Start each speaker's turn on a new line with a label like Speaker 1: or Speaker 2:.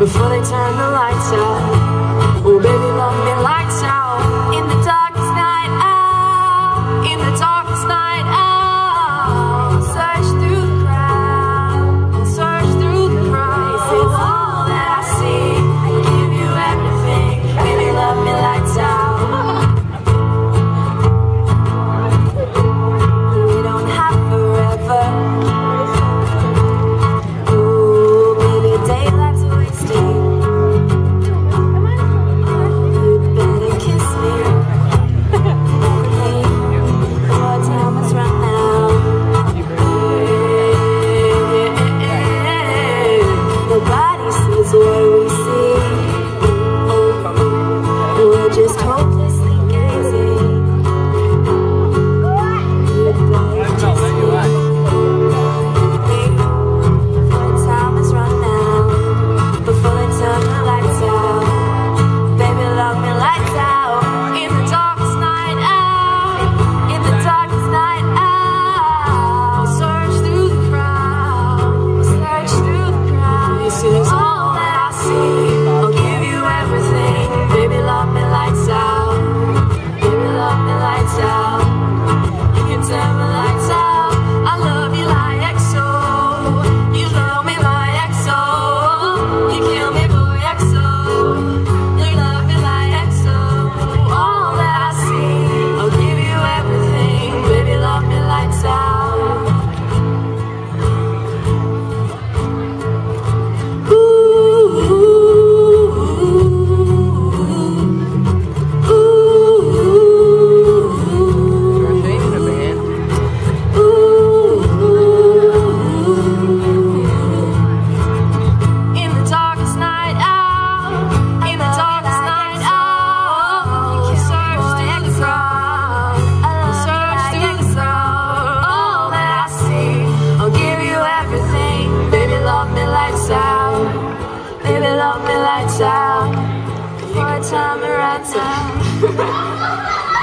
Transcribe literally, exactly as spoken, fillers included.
Speaker 1: before they turn the lights out. Oh baby, love me lights out. In the darkest night out, in the darkest night out. Search through the crowd, search through the crowd. This is all that I see. I give you everything. Baby, love me lights out. We don't have forever. Ooh, baby, daylight's wasting. You better kiss me. Hey, our time has run out. Nobody sees what we see. We're just hopelessly gazing. You better kiss me. Our time has run out. Before they turn the lights out. Baby, love me lights out. In the darkest night out. In the darkest night out. Search through the crowd. Search through the crowd. This is all that I see. I'll give you everything. Baby, love me lights out. Baby, love me lights out. You can turn the lights out. I love you like X O. You love me like X O. You kill me, boy, X O. You love me like X O. All that I see, I'll give you everything. Baby, love me lights out. Ooh, ooh, ooh, in the darkest night out, in the darkest night out, search through the crowd, search through the crowd. All that I see, I'll give you everything. Baby, love me lights out. Baby, love me lights out. Before time it runs out.